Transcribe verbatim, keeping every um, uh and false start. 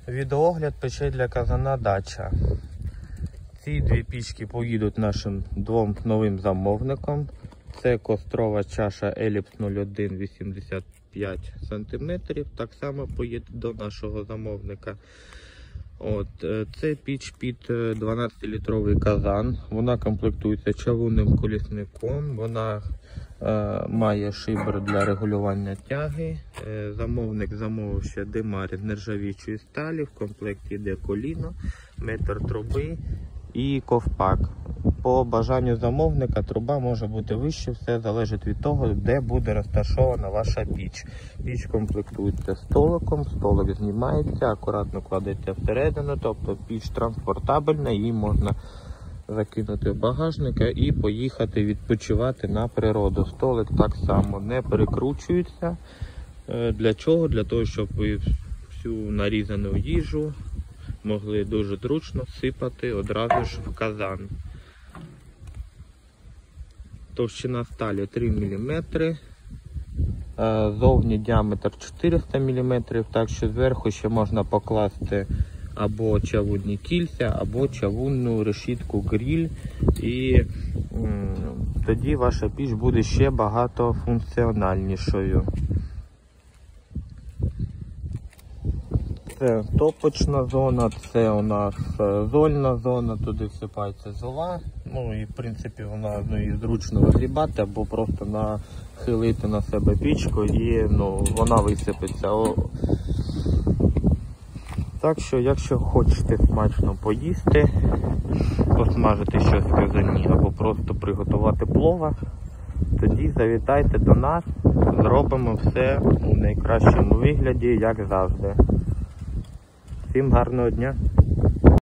Відеогляд печей для казана Дача. Ці дві пічки поїдуть нашим двом новим замовникам. Це кострова чаша Еліпс нуль один вісімдесят п'ять сантиметрів. Так само поїде до нашого замовника. От, це піч під дванадцятилітровий казан. Вона комплектується чавунним колісником. Вона е, має шибер для регулювання тяги. Е, замовник замовив ще димар з нержавіючої сталі. В комплекті йде коліно, метр труби і ковпак. По бажанню замовника труба може бути вище, все залежить від того, де буде розташована ваша піч. Піч комплектується столиком, столик знімається, акуратно кладеться всередину, тобто піч транспортабельна, її можна закинути в багажника і поїхати відпочивати на природу. Столик так само не перекручується. Для чого? Для того, щоб ви всю нарізану їжу могли дуже зручно сипати одразу ж в казан. Товщина сталі три міліметри, зовні діаметр чотириста міліметрів, так що зверху ще можна покласти або чавунні кільця, або чавунну решітку гриль, і м, тоді ваша піч буде ще багатофункціональнішою. Це топочна зона, це у нас зольна зона, туди всипається зола. Ну і в принципі вона ну, і зручно вигрібати або просто нахилити на себе пічку і ну, вона висипеться. Так що, якщо хочете смачно поїсти, посмажити щось в казані або просто приготувати плова, тоді завітайте до нас, зробимо все у найкращому вигляді, як завжди. Всім гарного дня!